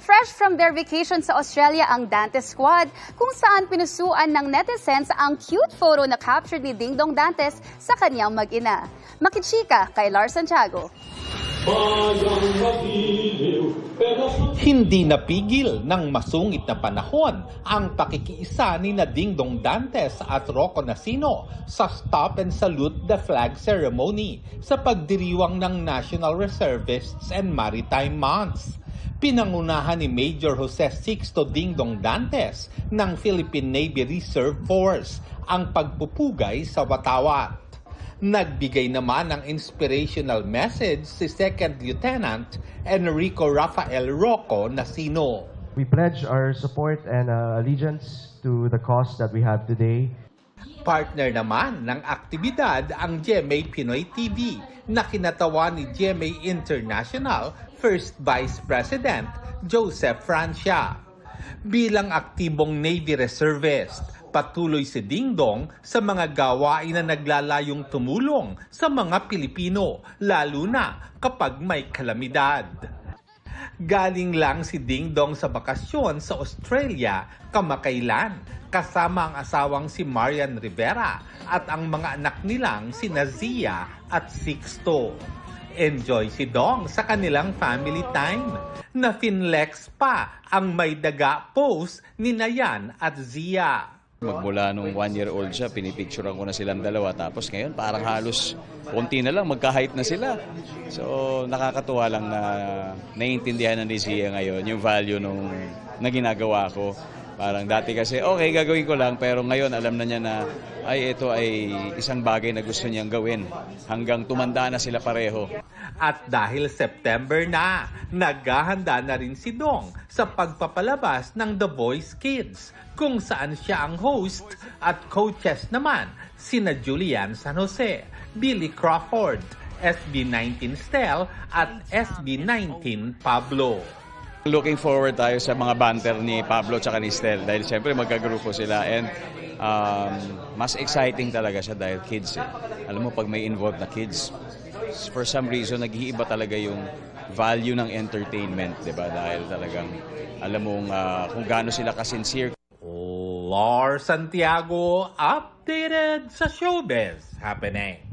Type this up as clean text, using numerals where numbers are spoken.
Fresh from their vacation sa Australia ang Dantes Squad, kung saan pinusuan ng netizens ang cute photo na captured ni Dingdong Dantes sa kanyang mag-ina. Makichika kay Lars Santiago. Hindi napigil ng masungit na panahon ang pakikiisa ni Dingdong Dantes at Rocco Nacino sa Stop and Salute the Flag ceremony sa pagdiriwang ng National Reservists and Maritime Months. Pinangunahan ni Major Jose Sixto Dingdong Dantes ng Philippine Navy Reserve Force ang pagpupugay sa watawat. Nagbigay naman ng inspirational message si Second Lieutenant Enrico Rafael Rocco Nacino. We pledge our support and allegiance to the cause that we have today. Partner naman ng aktibidad ang GMA Pinoy TV na kinatawan ni GMA International First Vice President Joseph Francia. Bilang aktibong Navy Reservist, patuloy si Dingdong sa mga gawain na naglalayong tumulong sa mga Pilipino, lalo na kapag may kalamidad. Galing lang si Dingdong sa bakasyon sa Australia kamakailan, kasama ang asawang si Marian Rivera at ang mga anak nilang si Nazia at Sixto. Enjoy si Dong sa kanilang family time. Na finlex pa ang may daga pose ni Nayan at Zia. Magmula nung 1-year-old siya, pinipicturean ko na silang dalawa. Tapos ngayon, parang halos konti na lang, magka-height na sila. So, nakakatuwa lang na naiintindihan ng Zia ngayon yung value na ginagawa ko. Parang dati kasi, okay, gagawin ko lang. Pero ngayon, alam na niya na, ito ay isang bagay na gusto niyang gawin. Hanggang tumanda na sila pareho. At dahil September na, naghahanda na rin si Dong sa pagpapalabas ng The Voice Kids, kung saan siya ang host at coaches naman sina Julian San Jose, Billy Crawford, SB19 Stel at SB19 Pablo. Looking forward tayo sa mga banter ni Pablo at ni Stel dahil siyempre magkagrupo sila and mas exciting talaga siya dahil kids eh. Alam mo pag may involved na kids, for some reason nag-iiba talaga yung value ng entertainment, 'di ba? Dahil talagang alam mong kung gaano sila ka-sincere. Lars Santiago, updated sa showbiz happening.